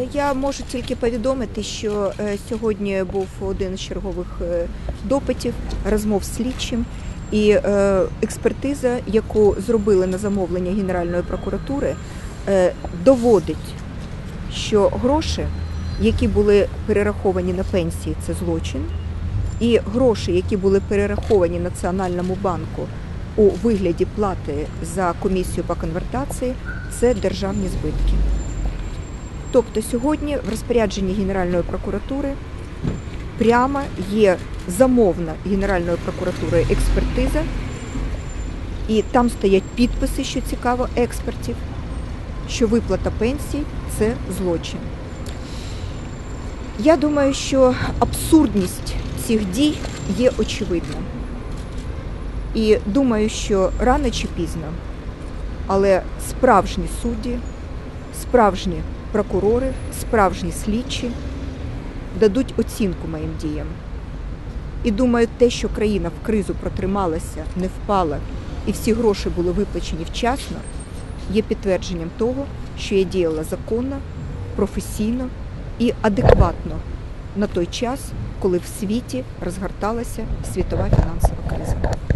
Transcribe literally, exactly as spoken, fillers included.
я можу тільки повідомити, що е, сьогодні був один з чергових е, допитів, розмов з слідчим, і е, експертиза, яку зробили на замовлення Генеральної прокуратури, е, доводить, що гроші, які були перераховані на пенсії, це злочин, і гроші, які були перераховані Національному банку у вигляді плати за комісію по конвертації, це державні збитки. Тобто сьогодні в розпорядженні Генеральної прокуратури прямо є замовна Генеральною прокуратурою експертиза, і там стоять підписи, що цікаво, експертів, що виплата пенсій – це злочин. Я думаю, що абсурдність цих дій є очевидна. І думаю, що рано чи пізно, але справжні судді, справжні прокурори, справжні слідчі дадуть оцінку моїм діям. І думаю, те, що країна в кризу протрималася, не впала і всі гроші були виплачені вчасно, є підтвердженням того, що я діяла законно, професійно і адекватно на той час, коли в світі розгорталася світова фінансова криза.